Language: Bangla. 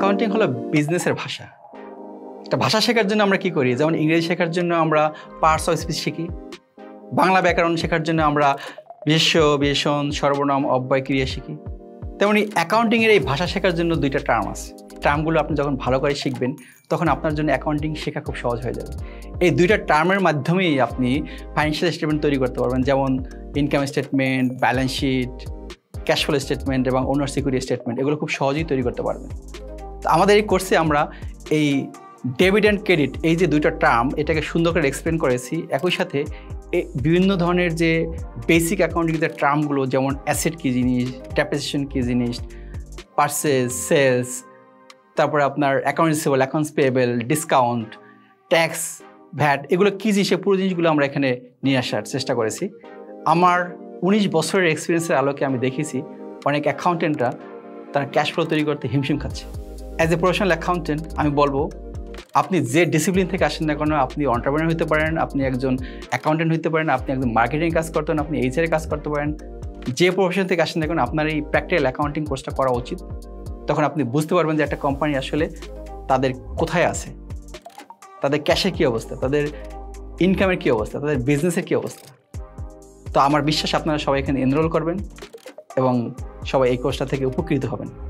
অ্যাকাউন্টিং হলো বিজনেসের ভাষা। একটা ভাষা শেখার জন্য আমরা কি করি? যেমন ইংরেজি শেখার জন্য আমরা পার্টস অফ স্পিচ শিখি, বাংলা ব্যাকরণ শেখার জন্য আমরা বিশেষ্য, বিশেষণ, সর্বনাম, অব্যয়, ক্রিয়া শিখি। তেমনি অ্যাকাউন্টিংয়ের এই ভাষা শেখার জন্য দুইটা টার্ম আছে। টার্মগুলো আপনি যখন ভালো করে শিখবেন তখন আপনার জন্য অ্যাকাউন্টিং শেখা খুব সহজ হয়ে যাবে। এই দুইটা টার্মের মাধ্যমেই আপনি ফাইন্যান্সিয়াল স্টেটমেন্ট তৈরি করতে পারবেন, যেমন income statement, balance sheet, cash flow statement এবং ওনার সিকিউরিটি স্টেটমেন্ট, এগুলো খুব সহজেই তৈরি করতে পারবেন। তো আমাদের এই কোর্সে আমরা এই ডেবিট অ্যান্ড ক্রেডিট, এই যে দুইটা টার্ম, এটাকে সুন্দর করে এক্সপ্লেন করেছি। একই সাথে বিভিন্ন ধরনের যে বেসিক অ্যাকাউন্টিংয়ের টার্মগুলো, যেমন অ্যাসেট কী জিনিস, ডেপ্রিসিয়েশন কী জিনিস, পারচেজ, সেলস, তারপরে আপনার account receivable, accounts payable, discount, tax, VAT, এগুলো কী জিনিস, পুরো জিনিসগুলো আমরা এখানে নিয়ে আসার চেষ্টা করেছি। আমার 19 বছরের এক্সপিরিয়েন্সের আলোকে আমি দেখেছি অনেক অ্যাকাউন্টেন্টরা তারা ক্যাশ ফ্লো তৈরি করতে হিমশিম খাচ্ছে। অ্যাজ এ প্রফেশনাল অ্যাকাউন্টেন্ট আমি বলবো, আপনি যে ডিসিপ্লিন থেকে আসেন না কেন, আপনি এন্টারপ্রেনার হতে পারেন, আপনি একজন অ্যাকাউন্টেন্ট হতে পারেন, আপনি একজন মার্কেটিং কাজ করতে পারেন, আপনি এইচআর কাজ করতে পারেন, যে প্রফেশন থেকে আসেন না কেন আপনার এই প্র্যাকটিক্যাল অ্যাকাউন্টিং কোর্সটা করা উচিত। তখন আপনি বুঝতে পারবেন যে একটা কোম্পানি আসলে তাদের কোথায় আছে, তাদের ক্যাশের কী অবস্থা, তাদের ইনকামের কী অবস্থা, তাদের বিজনেসের কী অবস্থা। তো আমার বিশ্বাস আপনারা সবাই এখানে এনরোল করবেন এবং সবাই এই কোর্সটা থেকে উপকৃত হবেন।